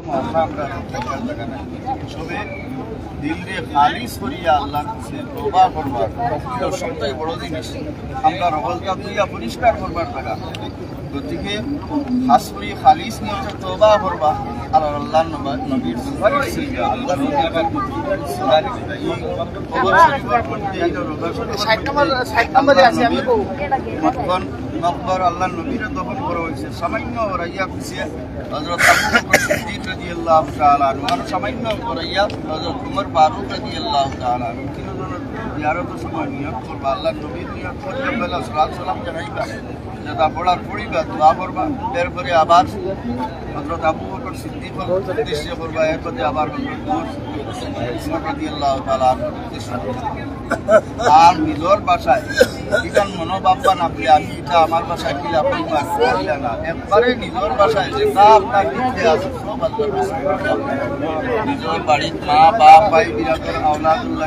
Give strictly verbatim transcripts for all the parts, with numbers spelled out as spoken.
সবে দিলরে খালিস করিয়া আল্লাহ কাছে তওবা করবার এটা সবথেকে বড় জিনিস। আমরা রহলটা দিয়া পরিষ্কার করবার টাকা গতিকে খাস করে খালিস নিয়তে তওবা করবা আর আল্লাহর নবীর সুপারিশ করিয়া আল্লাহর নবীর ষাট নম্বর ষাট নম্বরে আছে আমি তখন নকবর আল্লাহর নবীর দফন করা হয়েছে। সামান্য রাইয়া পিছে হযরত আবু বকর সিদ্দিক রাদিয়াল্লাহু তাআলা আর সামান্য রাইয়া হযরত উমর ফারুক রাদিয়াল্লাহু তাআলা তিনজনের জিয়ারতের সময় নিয়ত করবা আল্লাহর নবীর নিয়ত করলে বেলা সালাত সালাম জানাইবা যেটা পড়ার পড়িবা দোয়া করবা এরপরে আবার হযরত আবু বকর সিদ্দিক উদ্দেশ্য করবা এরপরে আবার হযরত উমর রাদিয়াল্লাহু তাআলা উদ্দেশ্য আর নিজের বাসায় ইকান মনোভাব বানাবলে আমি এটা আমার বাসায় কি আপনি করিয়া না একবারে নিজের বাসায় যেটা আপনার দিকে আছে সব আল্লাহ নিজের বাড়ির মা বাপ ভাই বিরাটের আওলাদুল্লাহ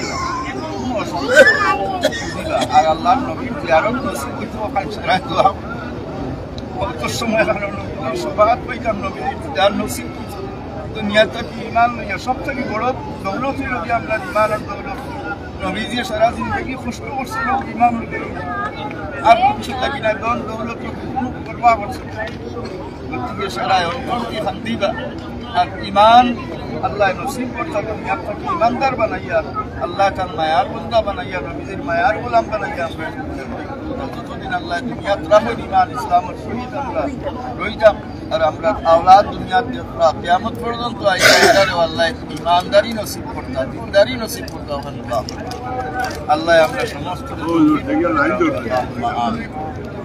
আর আল্লাহর নবীর জিয়ারত নসিব হইতে ওখানে সারা দোয়া কত সময় সবাত পাইতাম নবীর যার নসিব দুনিয়াতে কি ইমান লইয়া সব থেকে বড় দৌলত হইল যে আমরা ইমান আর দৌলত নবী যে সারা জিন্দগি কষ্ট করছিল ইমান আর কিছু লাগি না দন দৌলত করবা করছে গতিকে সারা অন্তর্তি খান্দিবা আর ইমান আল্লাহ নসিব করতে দুনিয়া থেকে ইমানদার বানাইয়া আল্লাহ তার মায়ার বন্দা বানাইয়া নবীদের মায়ার গোলাম বানাইয়া আমরা যতদিন আল্লাহ দুনিয়া রাখেন ইমান ইসলামের শহীদ আমরা রইতাম আর আমরা আওলাদ দুনিয়ার কিয়ামত পর্যন্ত আল্লাহ ইমানদারি নসিব করতাম দিনদারি নসিব করতাম আল্লাহ আমরা সমস্ত